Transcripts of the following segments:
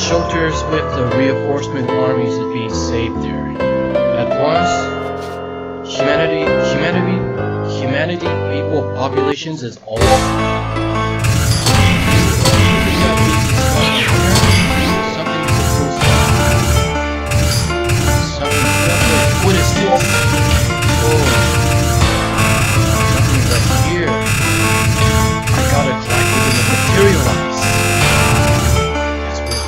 shelters with the reinforcement armies is being saved there. At once, humanity, people, populations is all. What is this? Oh, something right here. I gotta collect it and materialize. That's what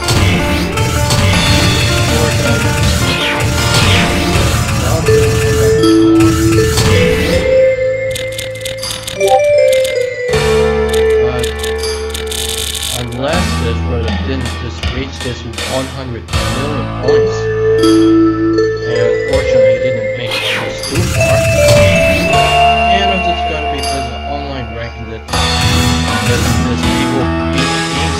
unless this brother didn't just reach this with 100 million points. And unfortunately, it didn't make it too far. And it's just gotta be because of online ranking that because people beat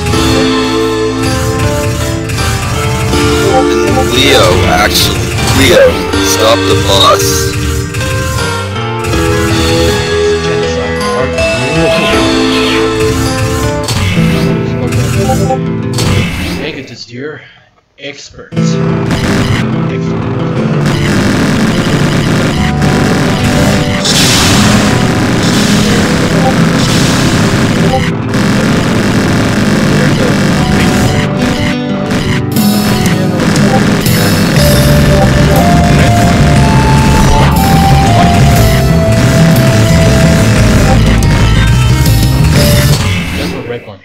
teams. Leo, actually. Leo, stop the bus. Make it just your experts. That's a red one.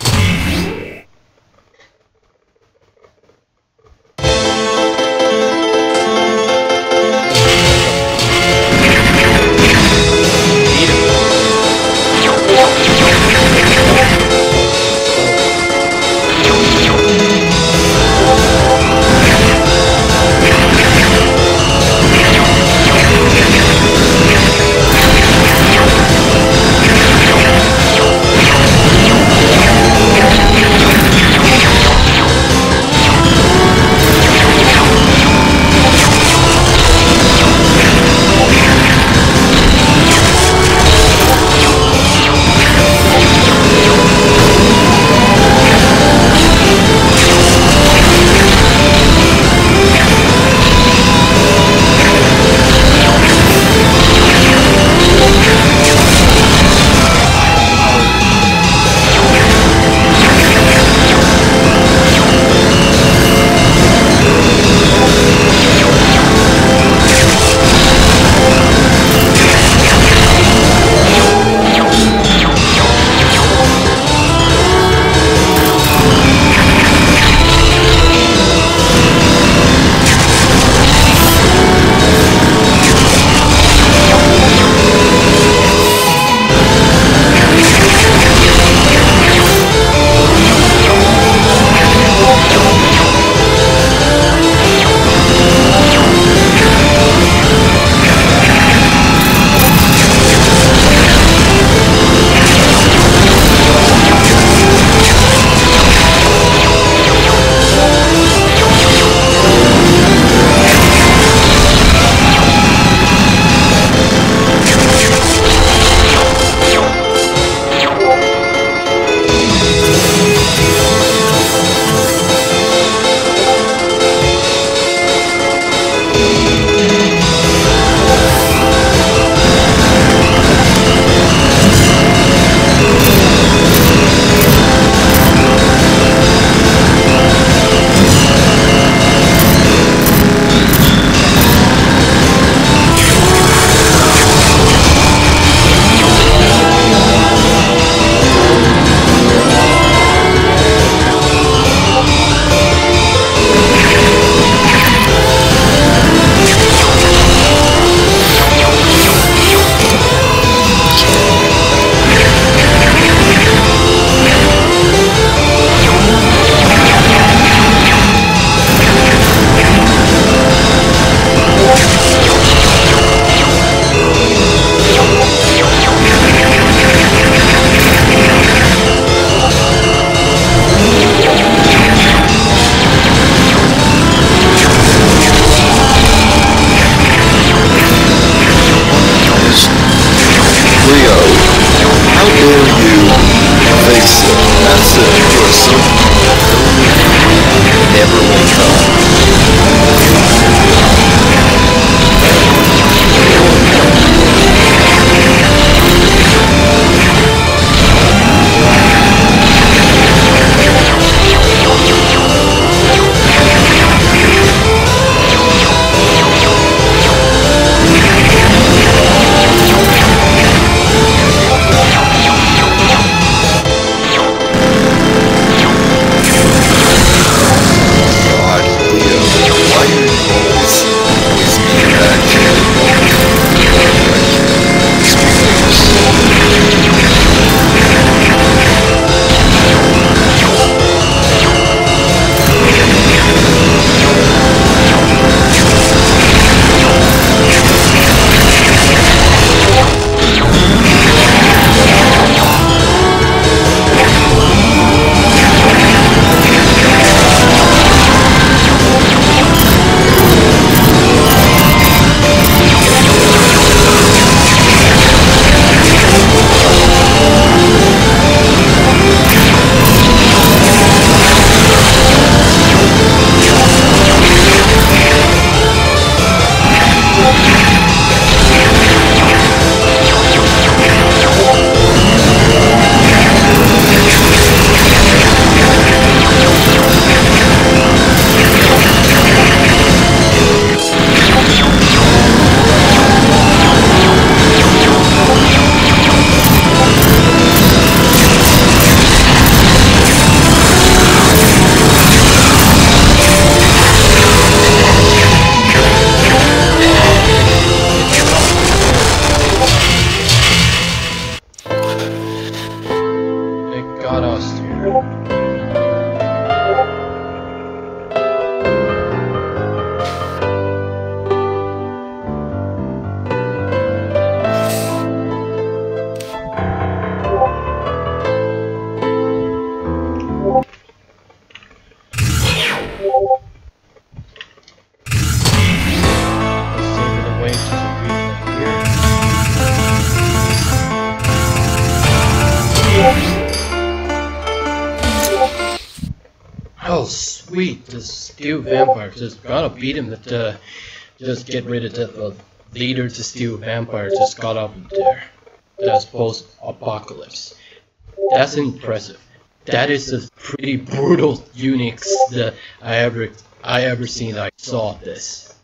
sweet. The steel vampire just gotta beat him. Just get rid of the leader to steel vampire. Just got up there. That's post-apocalypse. That's impressive. That is a pretty brutal Unix that I ever seen. I saw this.